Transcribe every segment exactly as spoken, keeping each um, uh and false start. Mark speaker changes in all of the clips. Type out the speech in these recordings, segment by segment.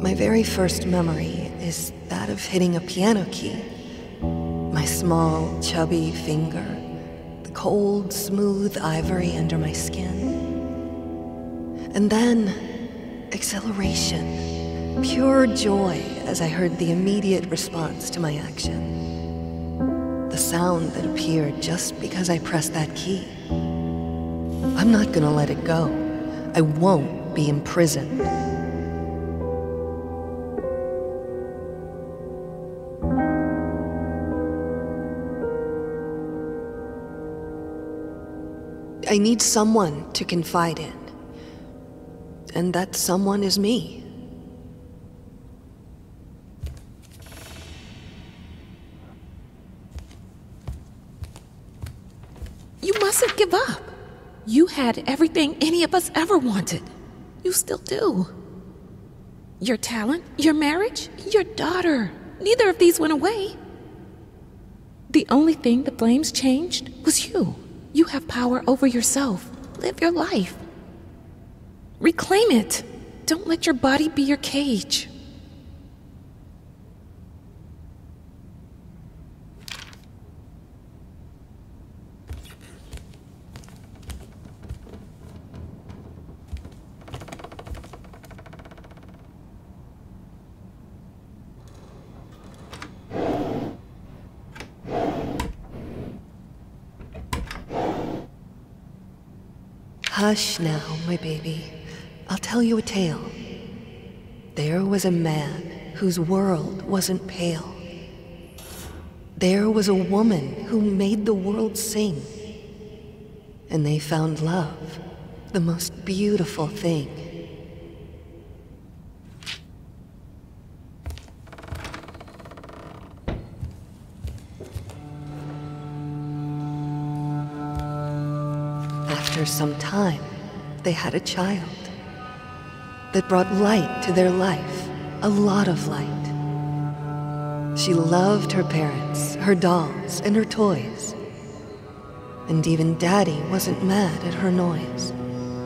Speaker 1: My very first memory is that of hitting a piano key. My small, chubby finger, the cold, smooth ivory under my skin. And then, exhilaration, pure joy as I heard the immediate response to my action. The sound that appeared just because I pressed that key. I'm not gonna let it go. I won't be imprisoned. I need someone to confide in. And that someone is me.
Speaker 2: You mustn't give up. You had everything any of us ever wanted. You still do. Your talent, your marriage, your daughter. Neither of these went away. The only thing the flames changed was you. You have power over yourself. Live your life. Reclaim it. Don't let your body be your cage.
Speaker 1: Hush now, my baby. I'll tell you a tale. There was a man whose world wasn't pale. There was a woman who made the world sing. And they found love, the most beautiful thing. After some time, they had a child that brought light to their life, a lot of light. She loved her parents, her dolls, and her toys. And even Daddy wasn't mad at her noise.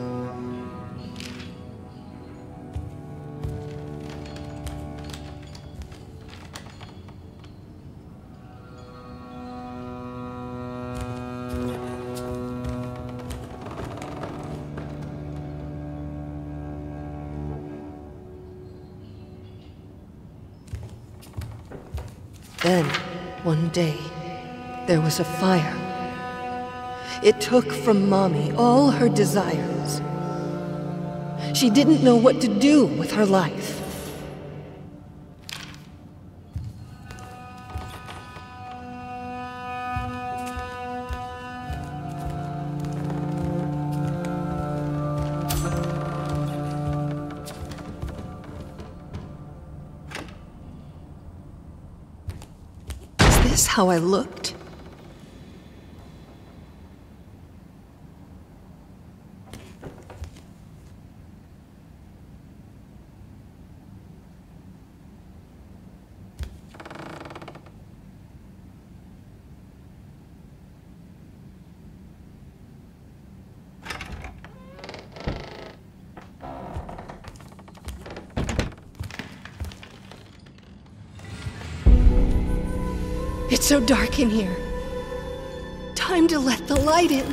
Speaker 1: Then, one day, there was a fire. It took from Mommy all her desires. She didn't know what to do with her life. Is this how I looked? It's so dark in here. Time to let the light in.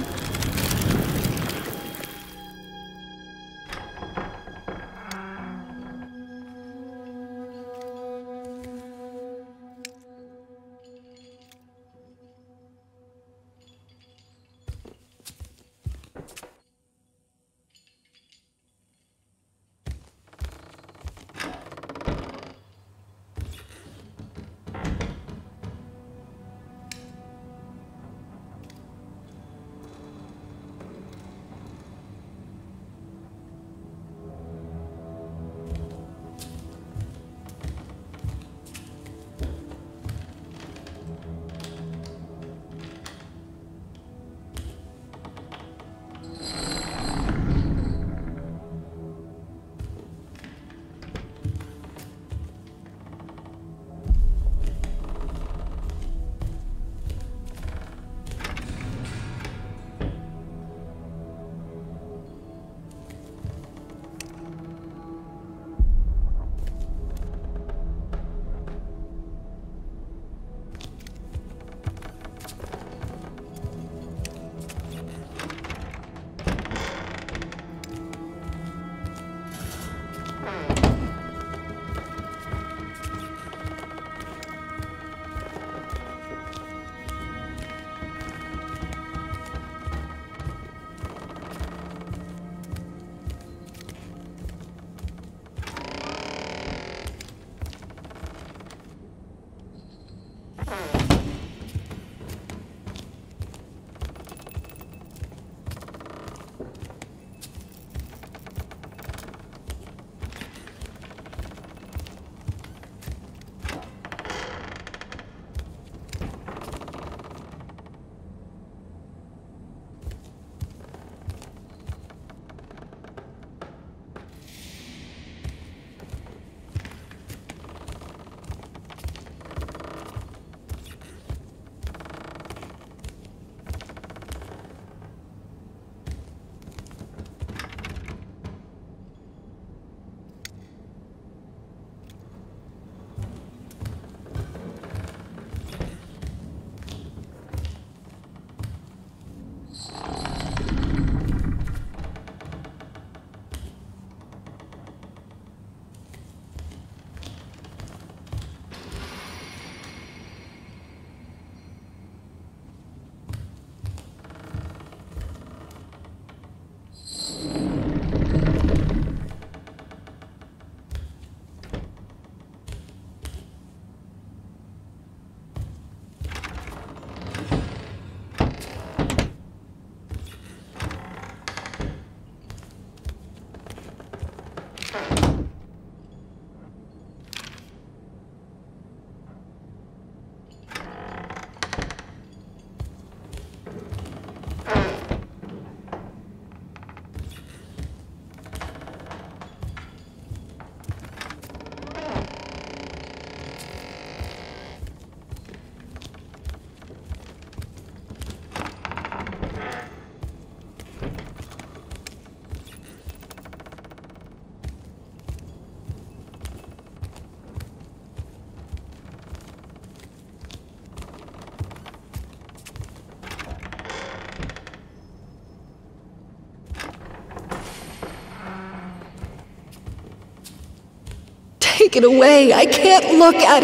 Speaker 1: Take it away. I can't look at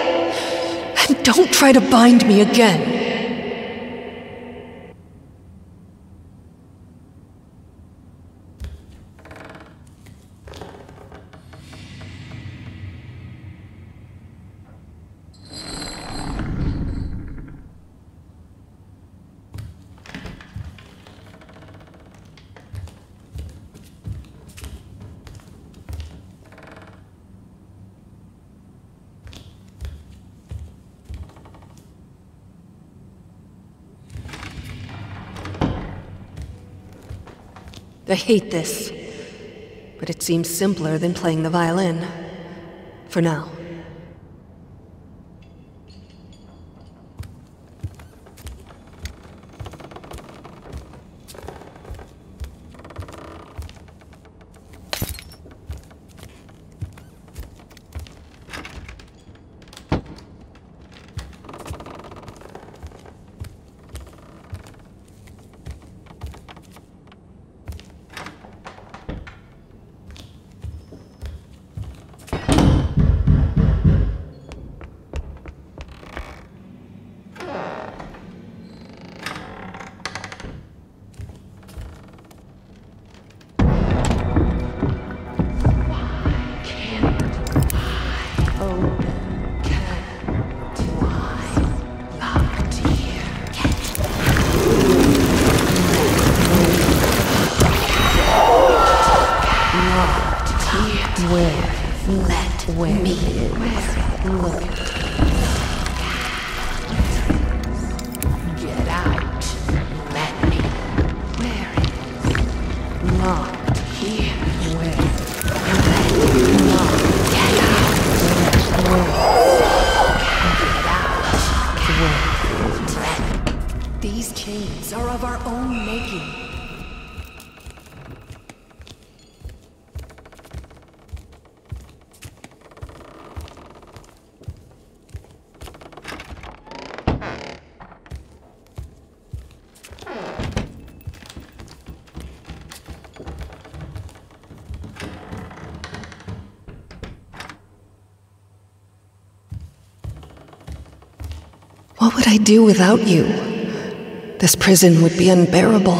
Speaker 1: it. And don't try to bind me again. I hate this, but it seems simpler than playing the violin. For now. These chains are of our own making. What would I do without you? This prison would be unbearable.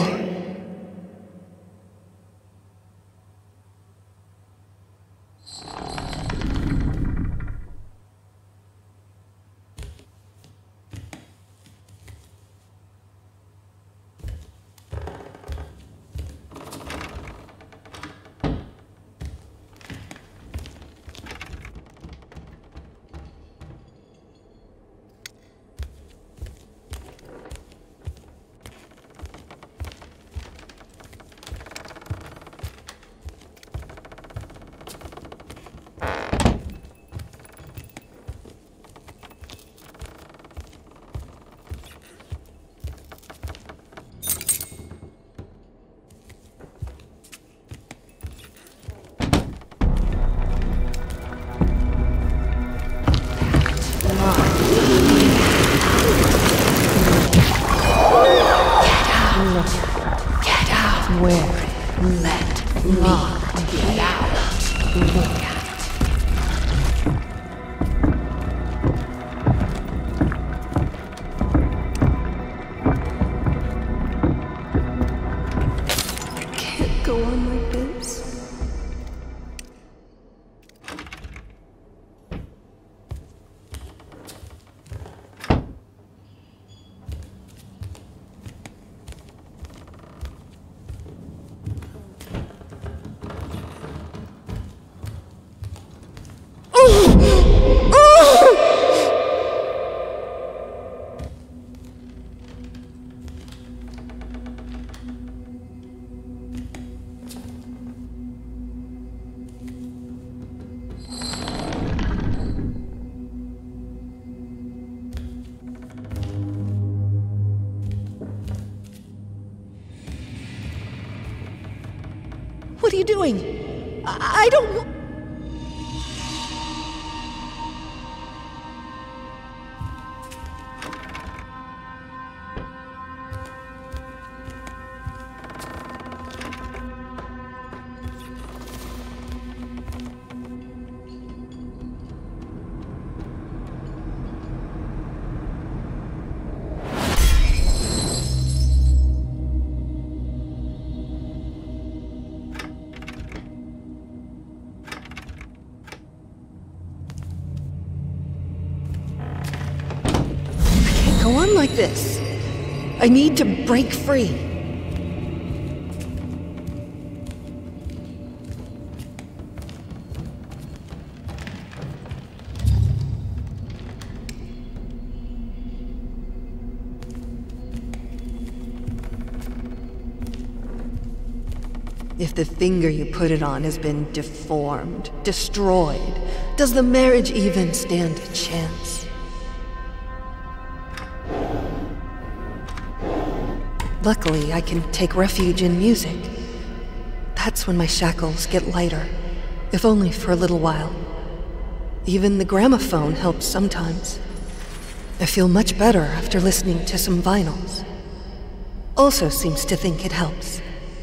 Speaker 1: are you doing? I, I don't... Go on like this. I need to break free. If the finger you put it on has been deformed, destroyed, does the marriage even stand a chance? Luckily, I can take refuge in music. That's when my shackles get lighter, if only for a little while. Even the gramophone helps sometimes. I feel much better after listening to some vinyls. Also seems to think it helps.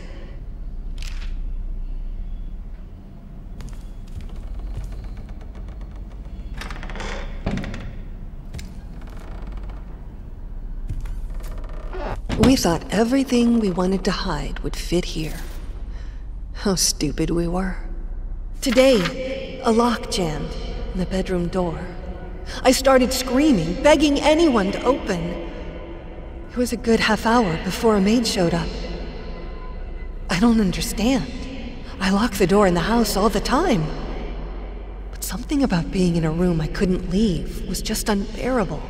Speaker 1: We thought everything we wanted to hide would fit here. How stupid we were. Today, a lock jammed in the bedroom door. I started screaming, begging anyone to open. It was a good half hour before a maid showed up. I don't understand. I lock the door in the house all the time. But something about being in a room I couldn't leave was just unbearable.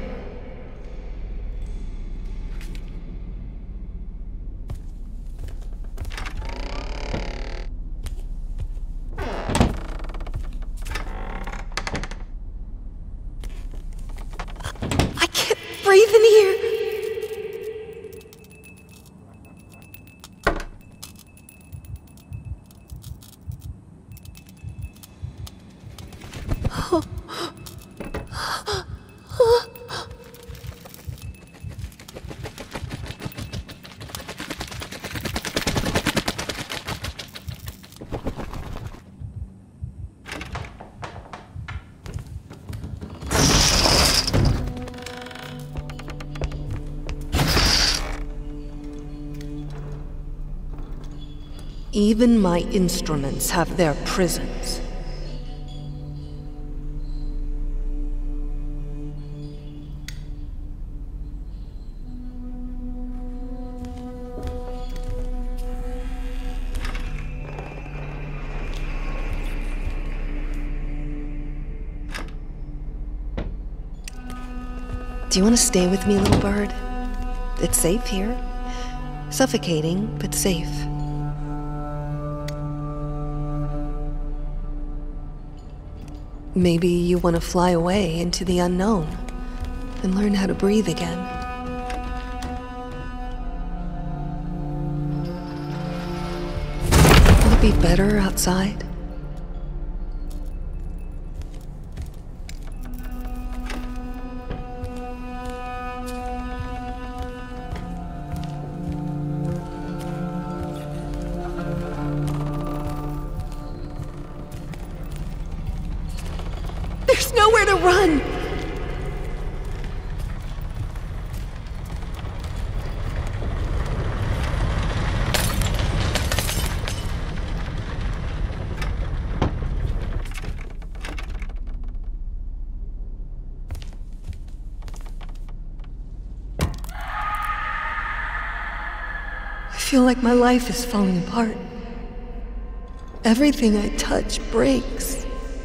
Speaker 1: Breathe in here. Even my instruments have their prisons. Do you want to stay with me, little bird? It's safe here. Suffocating, but safe. Maybe you want to fly away into the unknown and learn how to breathe again. Will it be better outside? There's nowhere to run! I feel like my life is falling apart. Everything I touch breaks.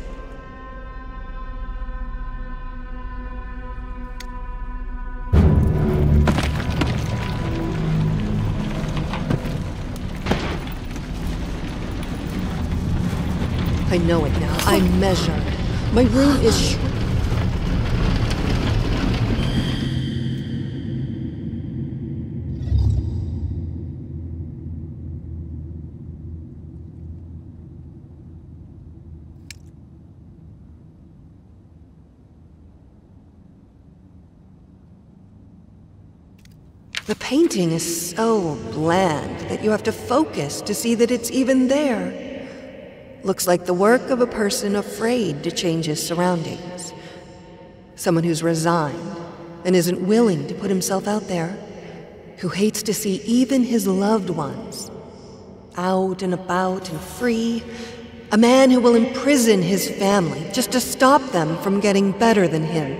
Speaker 1: I know it now. I measured. My room is sh- The painting is so bland that you have to focus to see that it's even there. Looks like the work of a person afraid to change his surroundings. Someone who's resigned and isn't willing to put himself out there, who hates to see even his loved ones out and about and free. A man who will imprison his family just to stop them from getting better than him.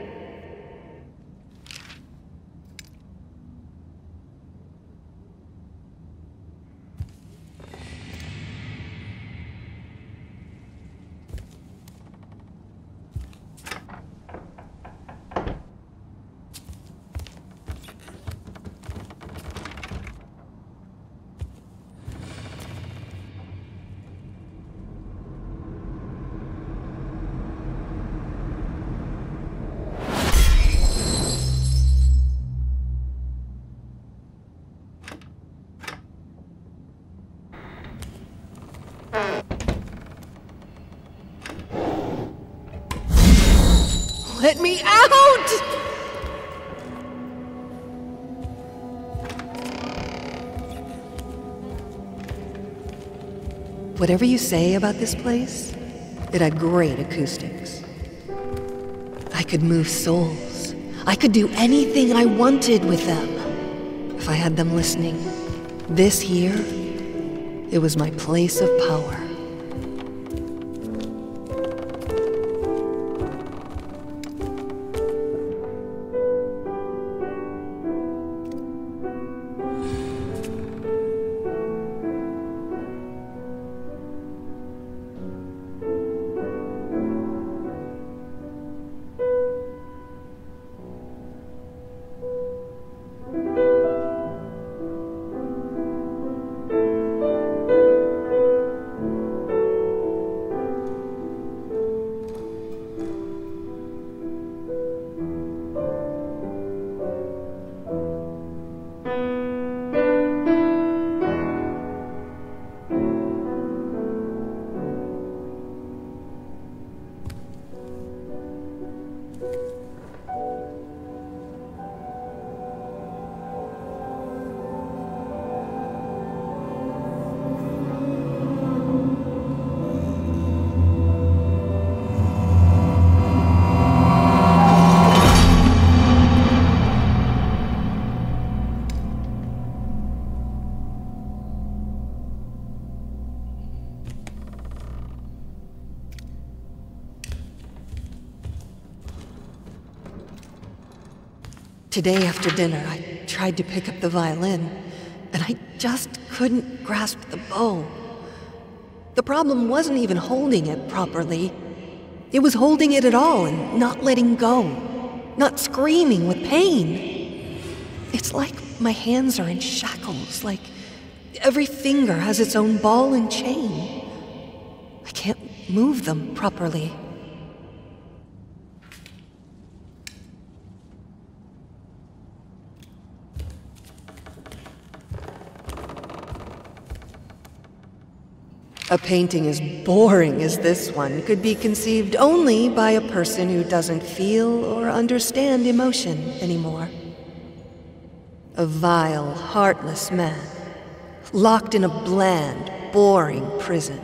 Speaker 1: Let me out! Whatever you say about this place, it had great acoustics. I could move souls. I could do anything I wanted with them if I had them listening. This here, it was my place of power. Today after dinner, I tried to pick up the violin, and I just couldn't grasp the bow. The problem wasn't even holding it properly. It was holding it at all and not letting go, not screaming with pain. It's like my hands are in shackles, like every finger has its own ball and chain. I can't move them properly. A painting as boring as this one could be conceived only by a person who doesn't feel or understand emotion anymore. A vile, heartless man, locked in a bland, boring prison.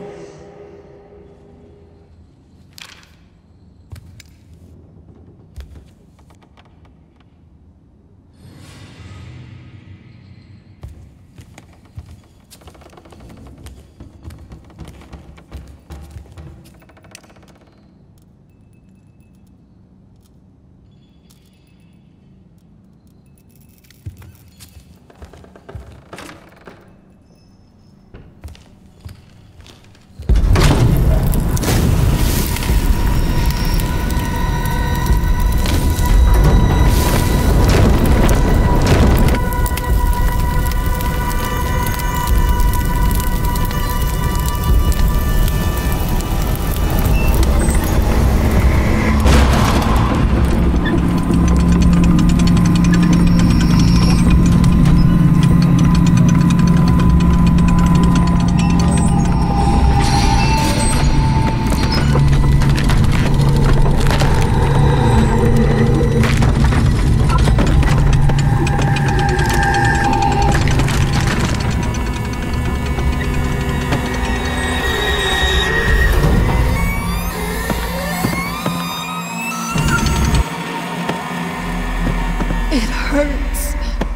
Speaker 1: hurts.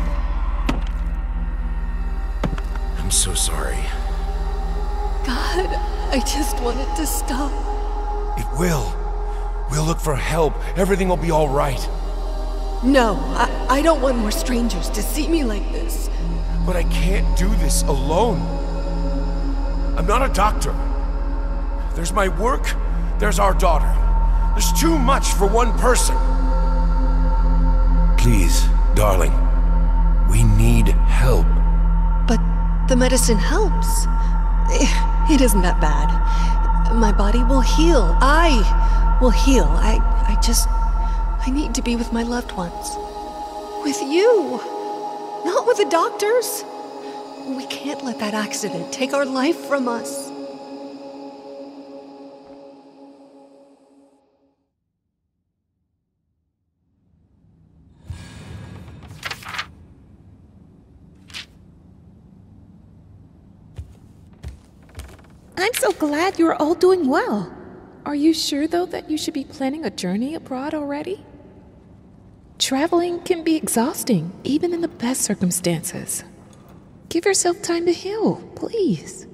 Speaker 3: I'm so sorry.
Speaker 1: God, I just want it to stop.
Speaker 3: It will. We'll look for help. Everything will be all right.
Speaker 1: No, I, I don't want more strangers to see me like this.
Speaker 3: But I can't do this alone. I'm not a doctor. There's my work, there's our daughter. There's too much for one person. Please, darling, we need help.
Speaker 1: But the medicine helps. It isn't that bad. My body will heal. I will heal. I, I just... I need to be with my loved ones. With you. Not with the doctors. We can't let that accident take our life from us.
Speaker 2: I'm so glad you're all doing well. Are you sure, though, that you should be planning a journey abroad already? Traveling can be exhausting, even in the best circumstances. Give yourself time to heal, please.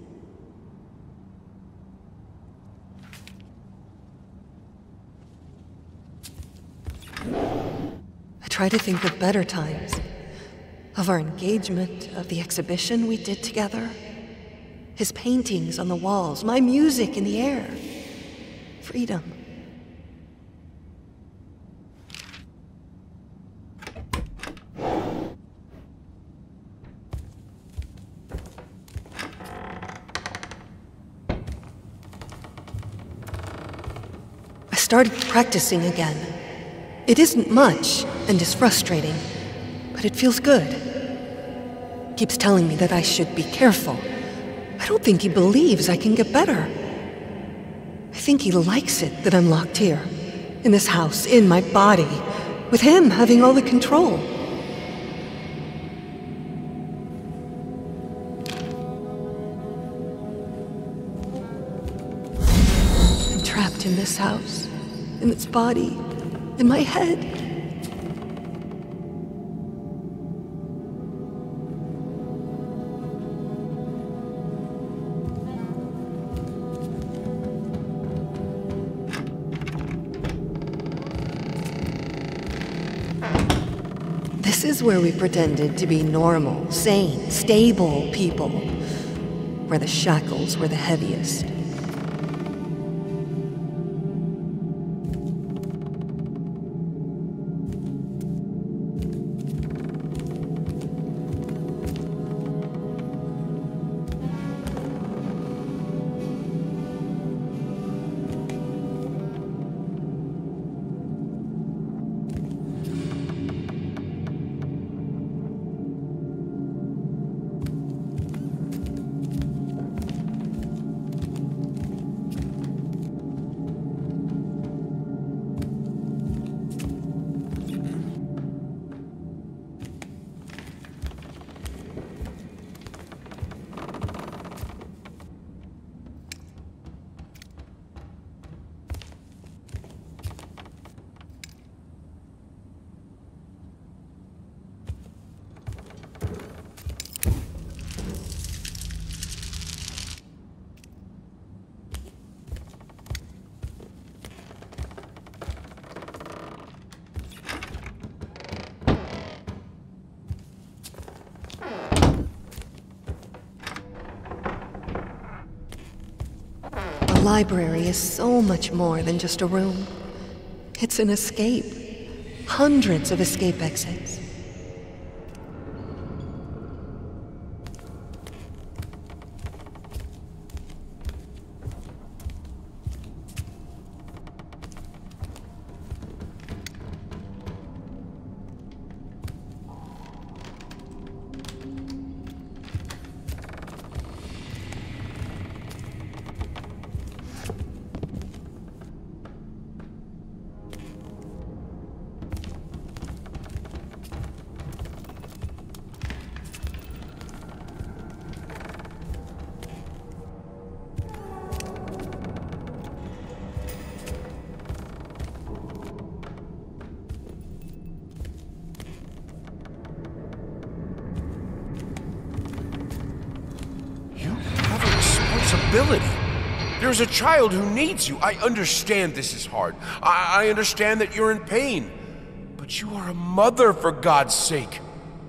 Speaker 1: I try to think of better times. Of our engagement, of the exhibition we did together. His paintings on the walls, my music in the air. Freedom. I started practicing again. It isn't much, and is frustrating, but it feels good. Keeps telling me that I should be careful. I don't think he believes I can get better. I think he likes it that I'm locked here, in this house, in my body, with him having all the control. I'm trapped in this house, in this body, in my head. This is where we pretended to be normal, sane, stable people, where the shackles were the heaviest. A library is so much more than just a room. It's an escape. Hundreds of escape exits.
Speaker 3: responsibility. There's a child who needs you. I understand this is hard. I, I understand that you're in pain. But you are a mother, for God's sake.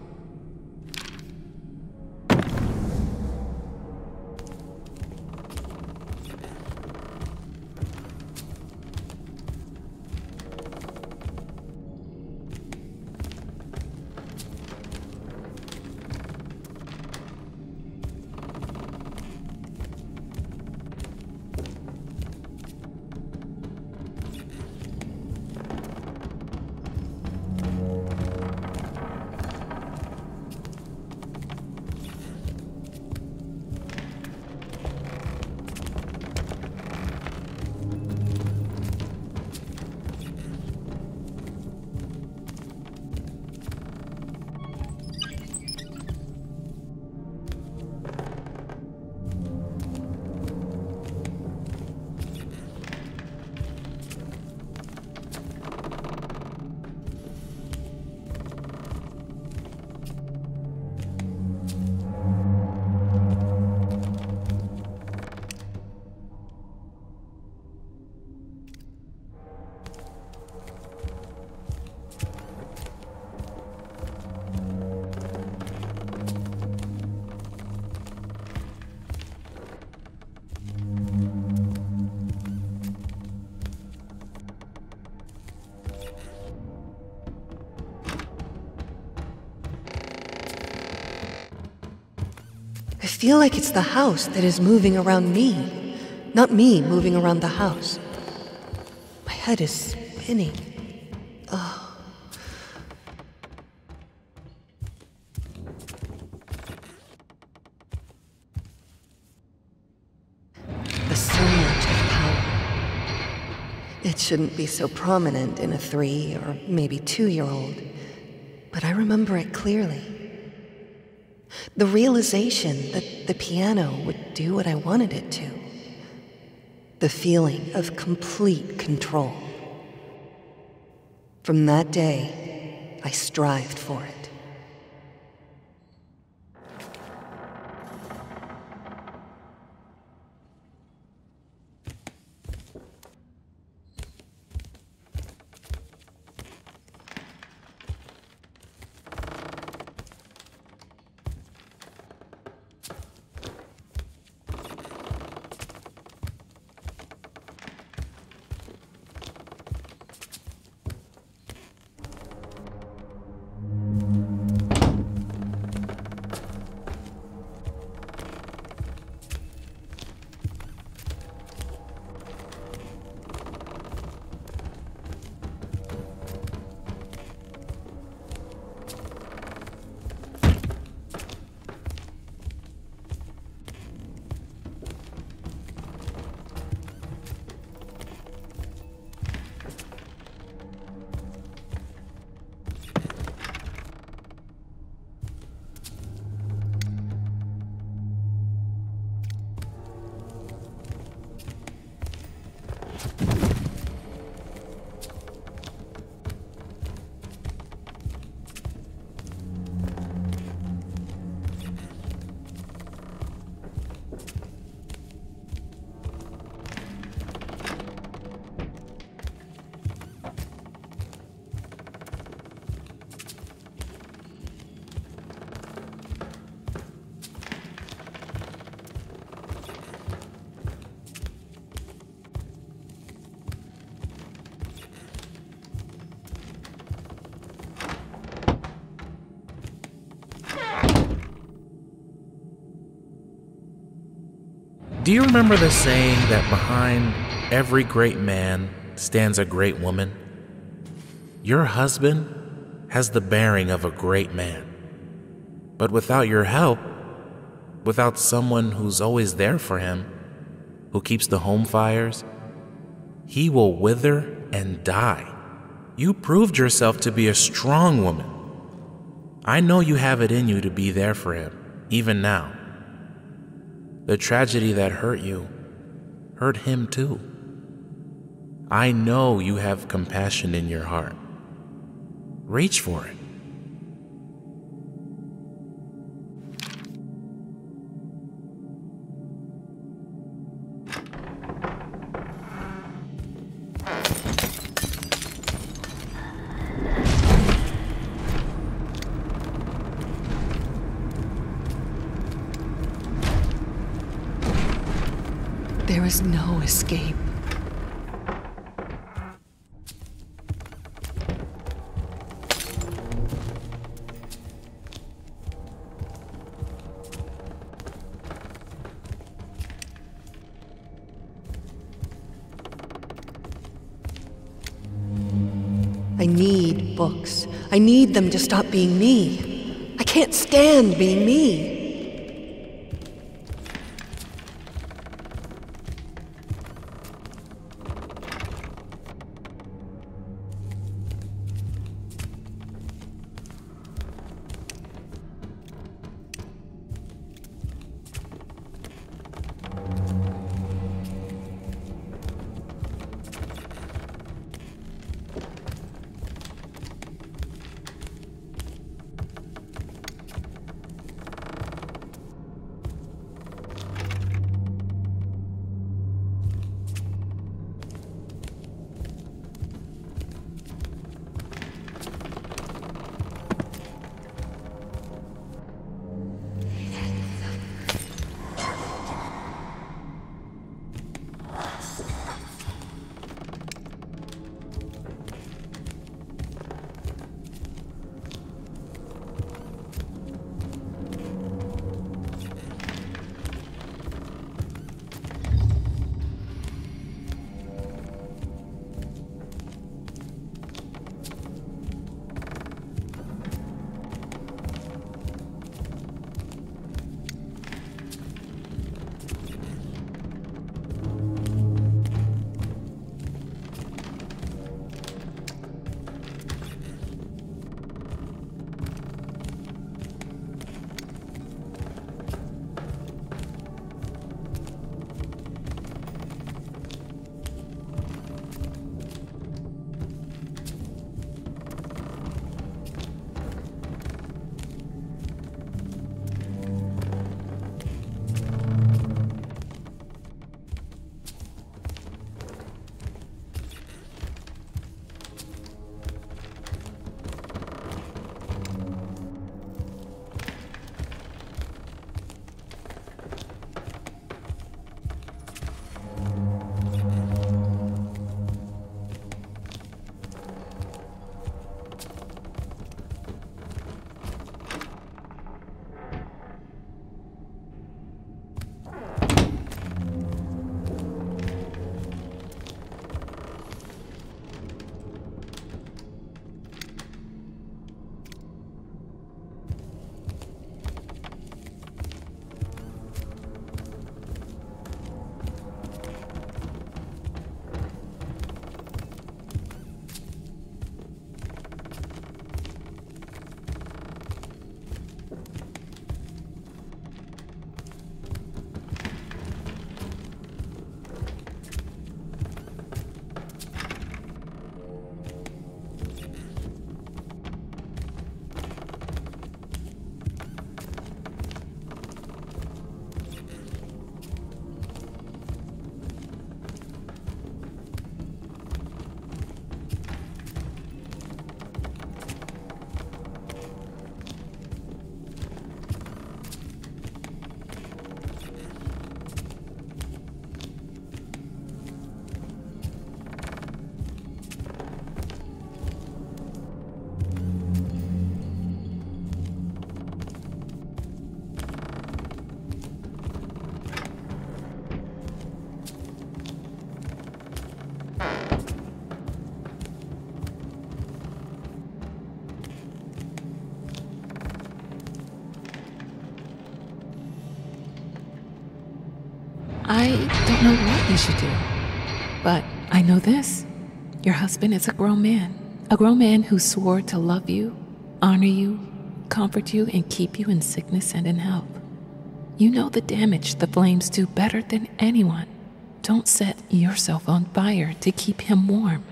Speaker 1: I feel like it's the house that is moving around me, not me moving around the house. My head is spinning. Oh. The surge of power. It shouldn't be so prominent in a three or maybe two-year-old, but I remember it clearly. The realization that the piano would do what I wanted it to. The feeling of complete control. From that day, I strived for it.
Speaker 4: Do you remember the saying that behind every great man stands a great woman? Your husband has the bearing of a great man. But without your help, without someone who's always there for him, who keeps the home fires, he will wither and die. You proved yourself to be a strong woman. I know you have it in you to be there for him, even now. The tragedy that hurt you hurt him too. I know you have compassion in your heart. Reach for it.
Speaker 1: There is no escape. I need books. I need them to stop being me. I can't stand being me.
Speaker 2: I don't know what you should do, but I know this. Your husband is a grown man, a grown man who swore to love you, honor you, comfort you, and keep you in sickness and in health. You know the damage the flames do better than anyone. Don't set yourself on fire to keep him warm.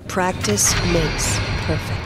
Speaker 1: Practice makes perfect.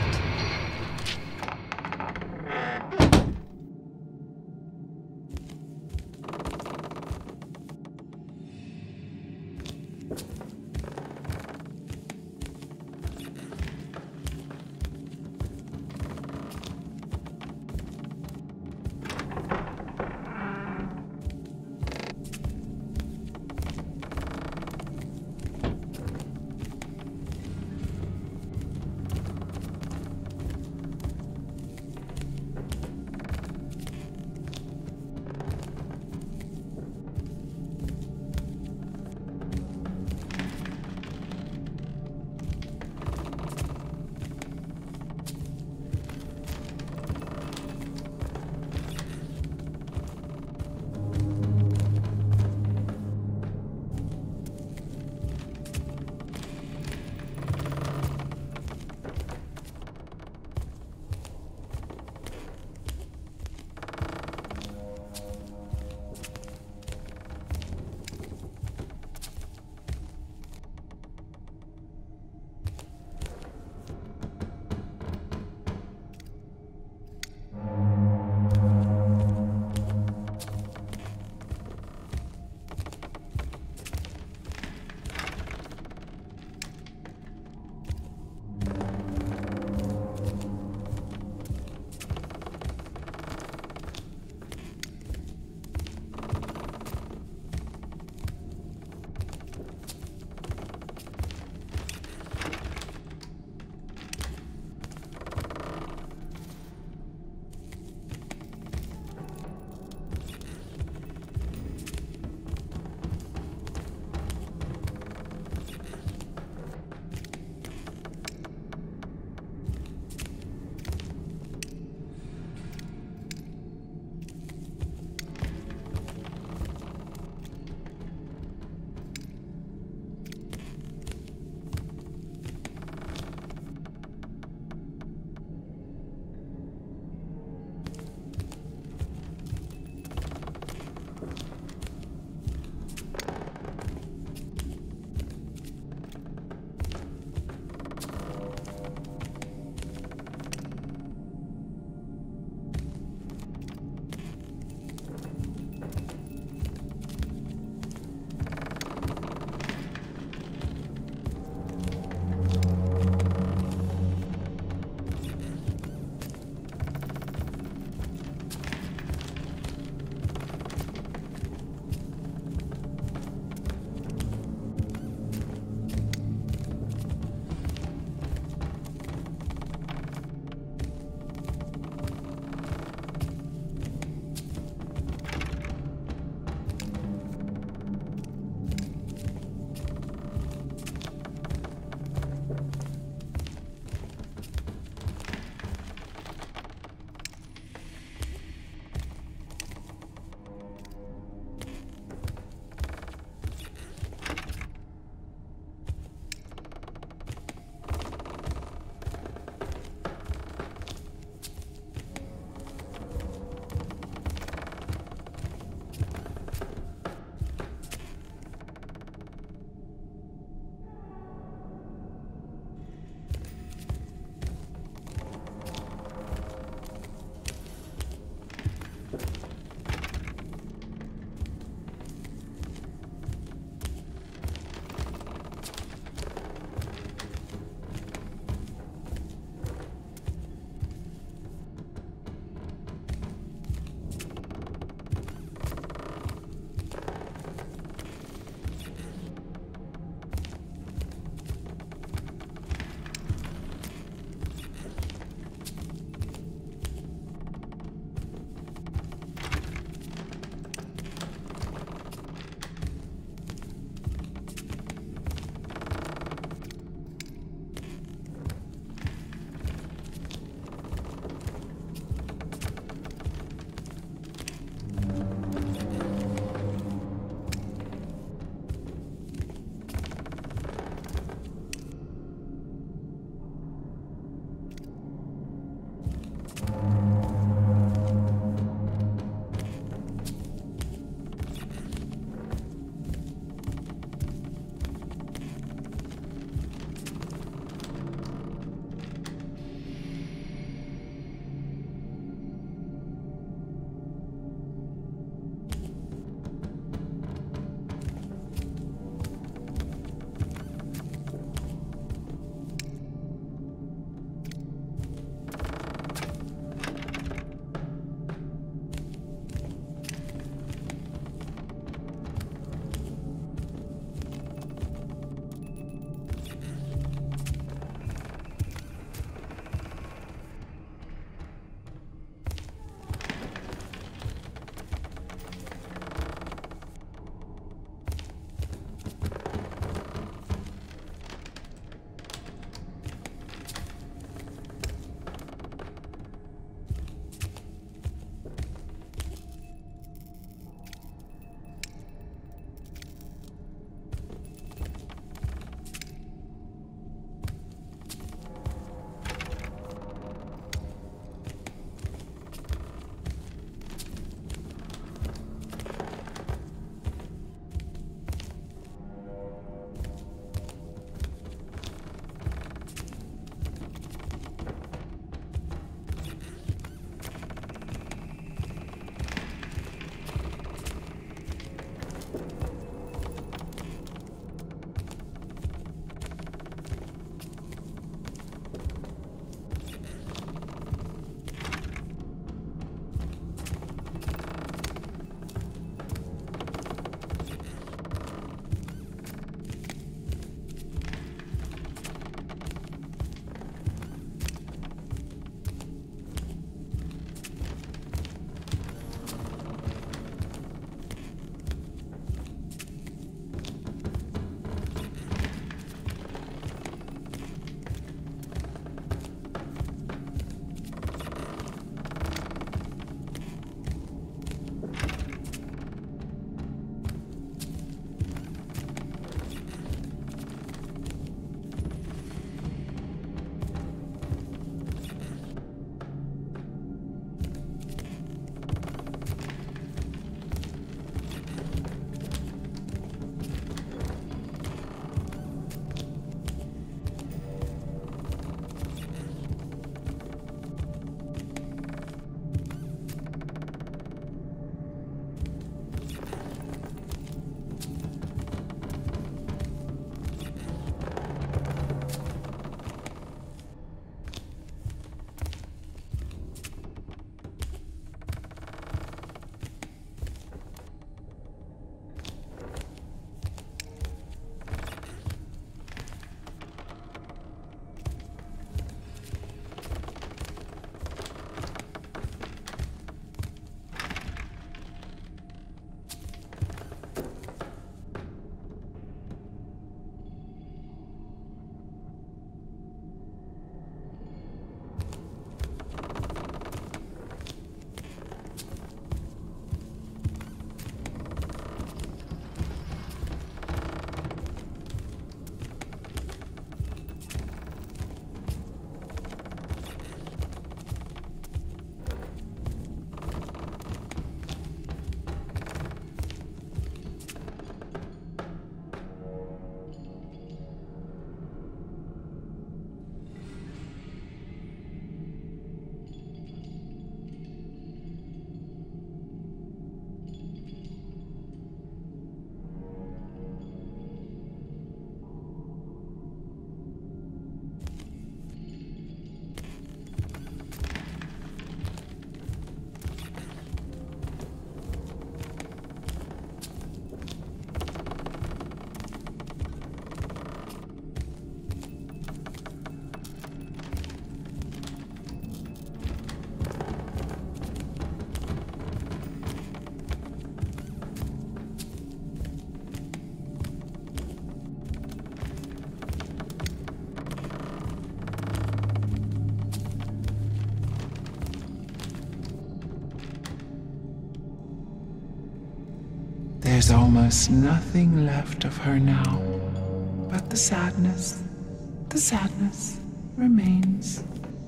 Speaker 5: There's almost nothing left of her now, but the sadness, the sadness remains.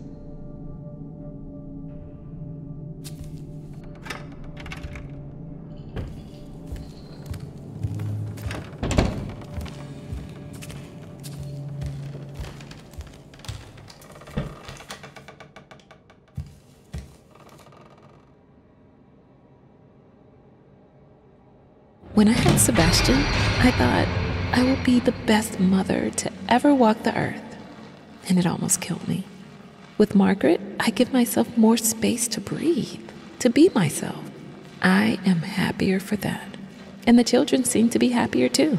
Speaker 2: When I had Sebastian, I thought I would be the best mother to ever walk the earth, and it almost killed me. With Margaret, I give myself more space to breathe, to be myself. I am happier for that, and the children seem to be happier too.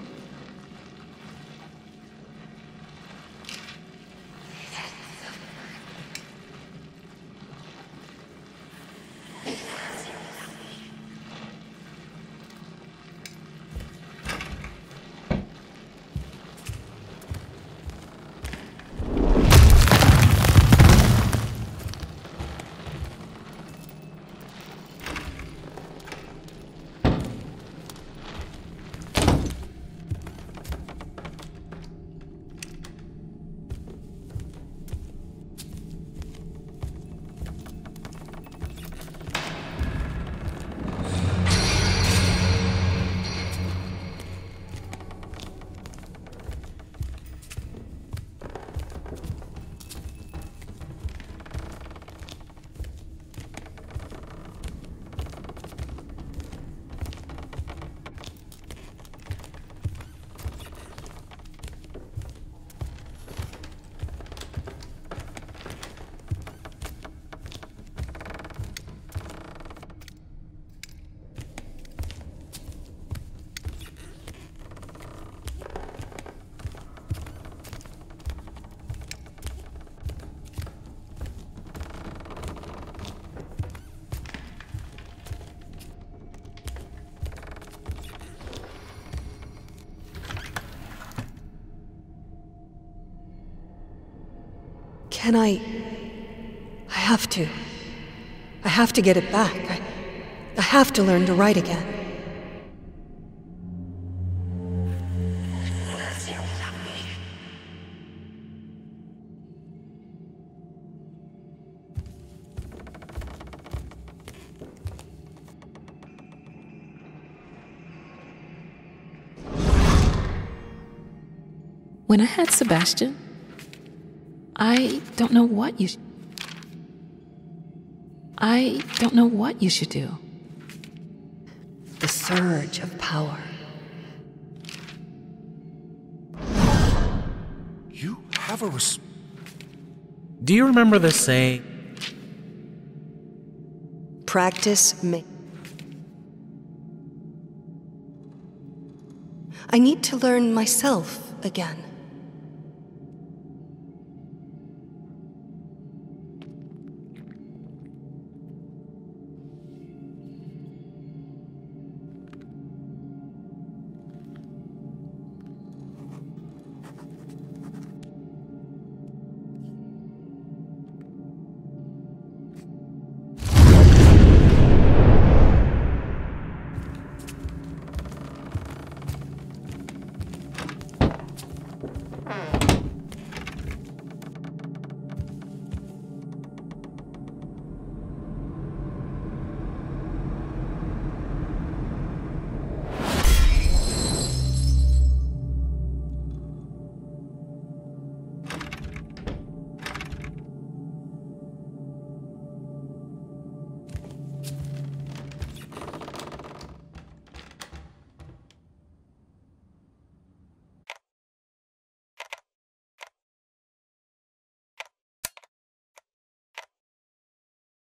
Speaker 1: Can I... I have to. I have to get it back. I, I have to learn to write again.
Speaker 2: When I had Sebastian, I don't know what you... Sh- I don't know what you should do.
Speaker 1: The surge of power.
Speaker 3: You have a res-
Speaker 4: Do you remember the saying?
Speaker 1: Practice ma- I need to learn myself again.